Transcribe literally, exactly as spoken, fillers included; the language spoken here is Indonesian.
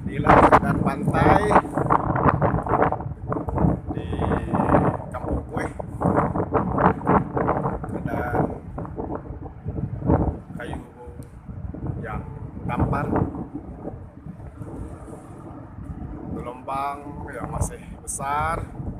Inilah keadaan pantai di kampung gue. Keadaan kayu yang dampar, gelombang yang masih besar.